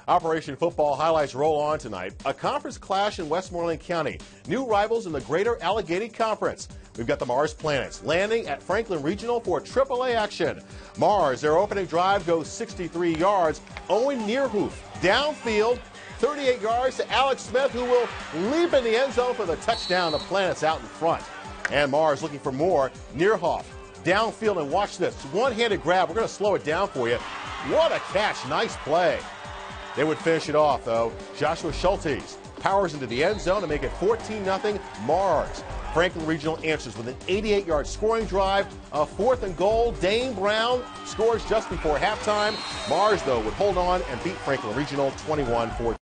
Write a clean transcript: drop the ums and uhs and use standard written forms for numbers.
Operation Football highlights roll on tonight. A conference clash in Westmoreland County. New rivals in the Greater Allegheny Conference. We've got the Mars Planets landing at Franklin Regional for AAA action. Mars, their opening drive goes 63 yards. Owen Neerhoof downfield, 38 yards to Alex Smith, who will leap in the end zone for the touchdown. The Planets out in front. And Mars looking for more. Neerhoof downfield, and watch this. One-handed grab. We're going to slow it down for you. What a catch. Nice play. They would finish it off, though. Joshua Schultes powers into the end zone to make it 14-0 Mars. Franklin Regional answers with an 88-yard scoring drive. A 4th and goal. Dane Brown scores just before halftime. Mars, though, would hold on and beat Franklin Regional 21-14.